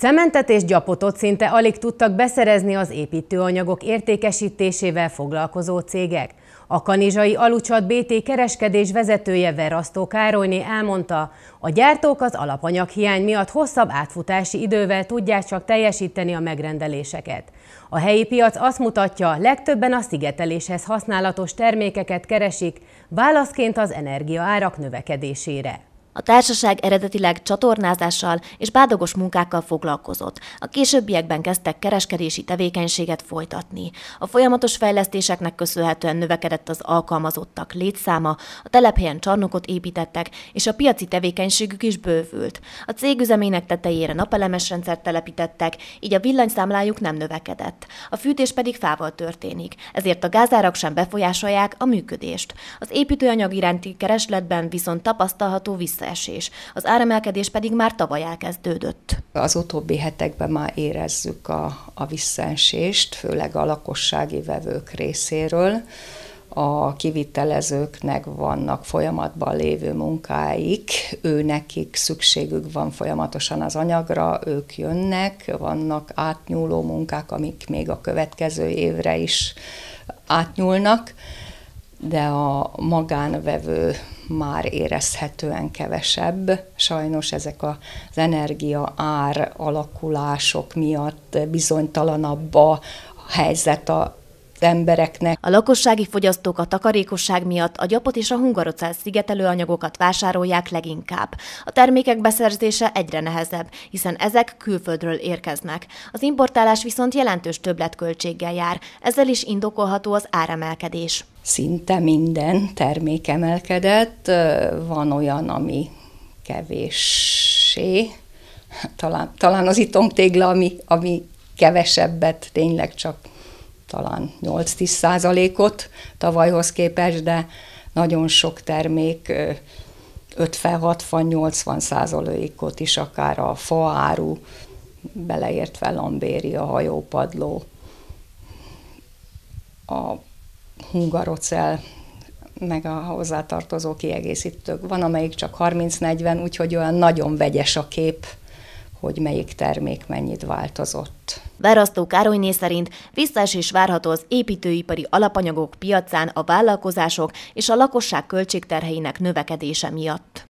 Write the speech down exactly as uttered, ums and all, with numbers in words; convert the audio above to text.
Cementet és gyapotot szinte alig tudtak beszerezni az építőanyagok értékesítésével foglalkozó cégek. A kanizsai Alucsat bé té kereskedés vezetője Verasztó Károlyné elmondta, a gyártók az alapanyaghiány miatt hosszabb átfutási idővel tudják csak teljesíteni a megrendeléseket. A helyi piac azt mutatja, legtöbben a szigeteléshez használatos termékeket keresik, válaszként az energiaárak növekedésére. A társaság eredetileg csatornázással és bádogos munkákkal foglalkozott. A későbbiekben kezdtek kereskedési tevékenységet folytatni. A folyamatos fejlesztéseknek köszönhetően növekedett az alkalmazottak létszáma, a telephelyen csarnokot építettek, és a piaci tevékenységük is bővült. A cég üzemének tetejére napelemes rendszert telepítettek, így a villanyszámlájuk nem növekedett. A fűtés pedig fával történik, ezért a gázárak sem befolyásolják a működést. Az építőanyag iránti keresletben viszont tapasztalható vissza. Az áremelkedés pedig már tavaly elkezdődött. Az utóbbi hetekben már érezzük a, a visszaesést, főleg a lakossági vevők részéről. A kivitelezőknek vannak folyamatban lévő munkáik, ő nekik szükségük van folyamatosan az anyagra, ők jönnek, vannak átnyúló munkák, amik még a következő évre is átnyúlnak, de a magánvevő már érezhetően kevesebb. Sajnos ezek az energia ár alakulások miatt bizonytalanabb a helyzet az embereknek. A lakossági fogyasztók a takarékosság miatt a gyapot és a hungarocell szigetelőanyagokat vásárolják leginkább. A termékek beszerzése egyre nehezebb, hiszen ezek külföldről érkeznek. Az importálás viszont jelentős többletköltséggel jár, ezzel is indokolható az áremelkedés. Szinte minden termék emelkedett, van olyan, ami kevéssé, talán, talán az itomtégla, ami, ami kevesebbet, tényleg csak talán nyolc-tíz százalékot tavalyhoz képest, de nagyon sok termék ötven-hatvan-nyolcvan százalékot is, akár a faáru, beleértve lambéria, hajópadló, a hungarocell, meg a hozzátartozó kiegészítők. Van, amelyik csak harminc-negyven, úgyhogy olyan nagyon vegyes a kép, hogy melyik termék mennyit változott. Verasztó Károlyné szerint visszaesés várható az építőipari alapanyagok piacán a vállalkozások és a lakosság költségterheinek növekedése miatt.